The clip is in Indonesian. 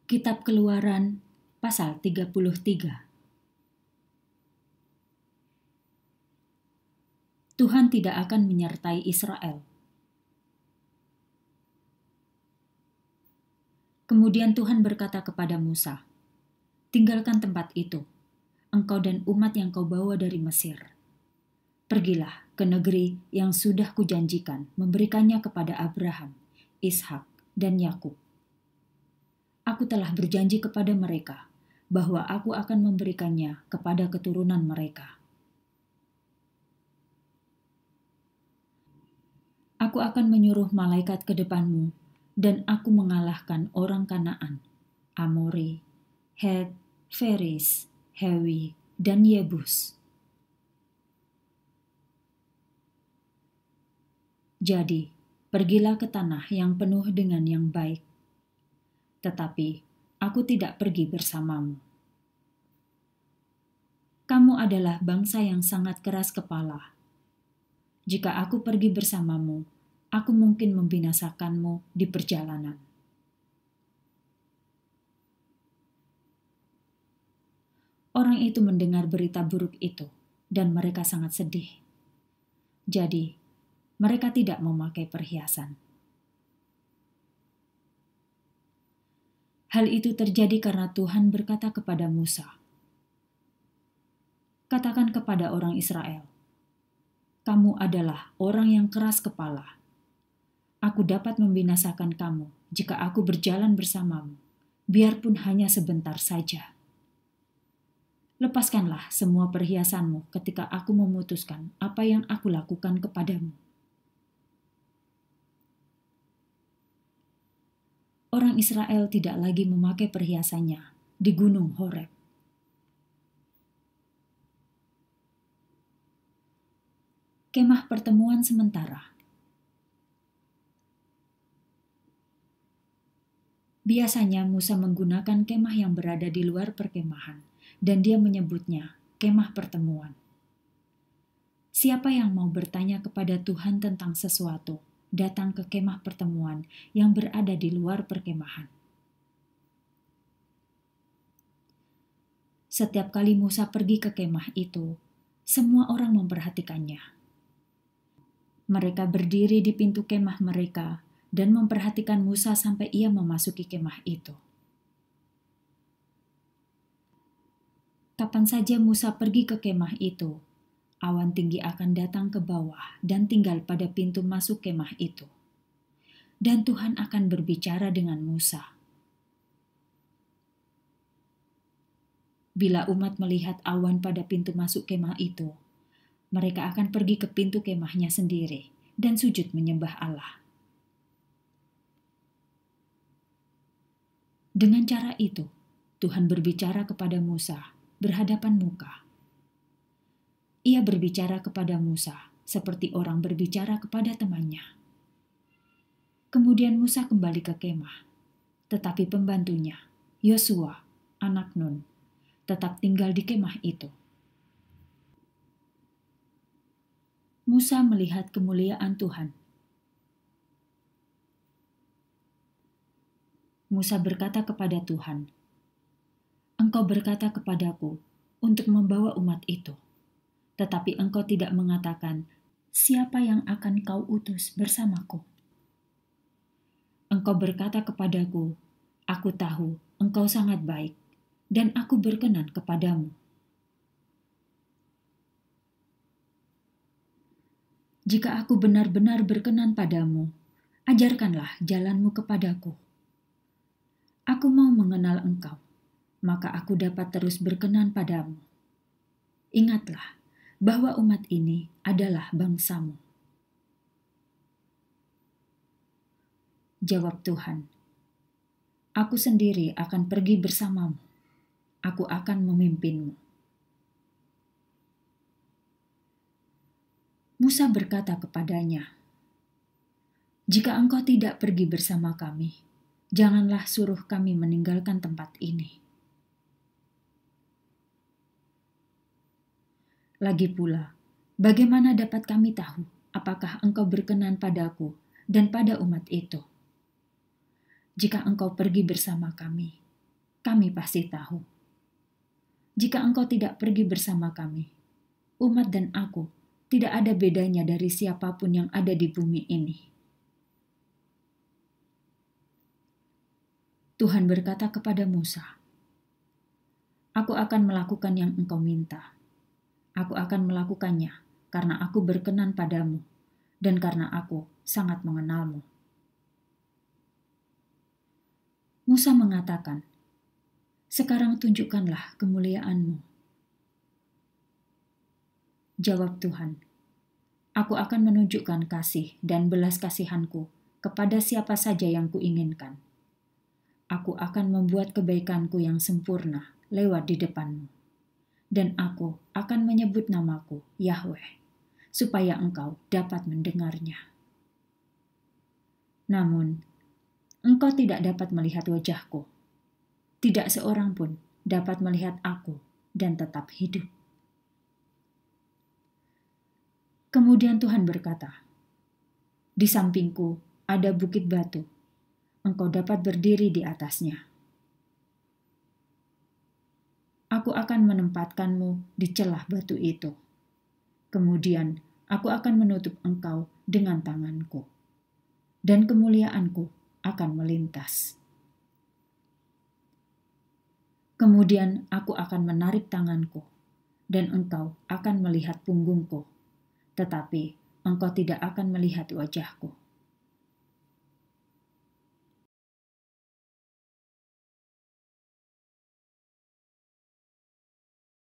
Kitab Keluaran pasal 33. Tuhan tidak akan menyertai Israel. Kemudian Tuhan berkata kepada Musa, "Tinggalkan tempat itu, engkau dan umat yang kau bawa dari Mesir. Pergilah ke negeri yang sudah kujanjikan memberikannya kepada Abraham, Ishak, dan Yakub. Aku telah berjanji kepada mereka bahwa aku akan memberikannya kepada keturunan mereka. Aku akan menyuruh malaikat ke depanmu, dan aku mengalahkan orang Kanaan, Amori, Het, Feris, Hewi, dan Yebus. Jadi, pergilah ke tanah yang penuh dengan yang baik. Tetapi aku tidak pergi bersamamu. Kamu adalah bangsa yang sangat keras kepala. Jika aku pergi bersamamu, aku mungkin membinasakanmu di perjalanan." Orang itu mendengar berita buruk itu, dan mereka sangat sedih. Jadi, mereka tidak memakai perhiasan. Hal itu terjadi karena Tuhan berkata kepada Musa, "Katakan kepada orang Israel, kamu adalah orang yang keras kepala. Aku dapat membinasakan kamu jika aku berjalan bersamamu, biarpun hanya sebentar saja. Lepaskanlah semua perhiasanmu ketika aku memutuskan apa yang aku lakukan kepadamu." Orang Israel tidak lagi memakai perhiasannya di Gunung Horeb. Kemah pertemuan sementara. Biasanya Musa menggunakan kemah yang berada di luar perkemahan, dan dia menyebutnya kemah pertemuan. Siapa yang mau bertanya kepada Tuhan tentang sesuatu, datang ke kemah pertemuan yang berada di luar perkemahan. Setiap kali Musa pergi ke kemah itu, semua orang memperhatikannya. Mereka berdiri di pintu kemah mereka dan memperhatikan Musa sampai ia memasuki kemah itu. Kapan saja Musa pergi ke kemah itu, awan tinggi akan datang ke bawah dan tinggal pada pintu masuk kemah itu. Dan Tuhan akan berbicara dengan Musa. Bila umat melihat awan pada pintu masuk kemah itu, mereka akan pergi ke pintu kemahnya sendiri dan sujud menyembah Allah. Dengan cara itu, Tuhan berbicara kepada Musa berhadapan muka. Ia berbicara kepada Musa seperti orang berbicara kepada temannya. Kemudian Musa kembali ke kemah, tetapi pembantunya, Yosua, anak Nun, tetap tinggal di kemah itu. Musa melihat kemuliaan Tuhan. Musa berkata kepada Tuhan, "Engkau berkata kepadaku untuk membawa umat itu, tetapi engkau tidak mengatakan siapa yang akan kau utus bersamaku. Engkau berkata kepadaku, aku tahu engkau sangat baik, dan aku berkenan kepadamu. Jika aku benar-benar berkenan padamu, ajarkanlah jalanmu kepadaku. Aku mau mengenal engkau, maka aku dapat terus berkenan padamu. Ingatlah bahwa umat ini adalah bangsamu." Jawab Tuhan, "Aku sendiri akan pergi bersamamu. Aku akan memimpinmu." Musa berkata kepadanya, "Jika engkau tidak pergi bersama kami, janganlah suruh kami meninggalkan tempat ini. Lagi pula, bagaimana dapat kami tahu apakah engkau berkenan padaku dan pada umat itu? Jika engkau pergi bersama kami, kami pasti tahu. Jika engkau tidak pergi bersama kami, umat dan aku tidak ada bedanya dari siapapun yang ada di bumi ini. Tuhan berkata kepada Musa, "Aku akan melakukan yang engkau minta. Aku akan melakukannya karena aku berkenan padamu dan karena aku sangat mengenalmu." Musa mengatakan, "Sekarang tunjukkanlah kemuliaan-Mu." Jawab Tuhan, "Aku akan menunjukkan kasih dan belas kasihan-Ku kepada siapa saja yang Kuinginkan. Aku akan membuat kebaikan-Ku yang sempurna lewat di depan-Mu. Dan aku akan menyebut nama-Ku, Yahweh, supaya engkau dapat mendengarnya. Namun, engkau tidak dapat melihat wajah-Ku. Tidak seorang pun dapat melihat aku dan tetap hidup." Kemudian Tuhan berkata, "Di sampingku ada bukit batu. Engkau dapat berdiri di atasnya. Aku akan menempatkanmu di celah batu itu. Kemudian aku akan menutup engkau dengan tanganku, dan kemuliaanku akan melintas. Kemudian aku akan menarik tanganku, dan engkau akan melihat punggungku, tetapi engkau tidak akan melihat wajahku."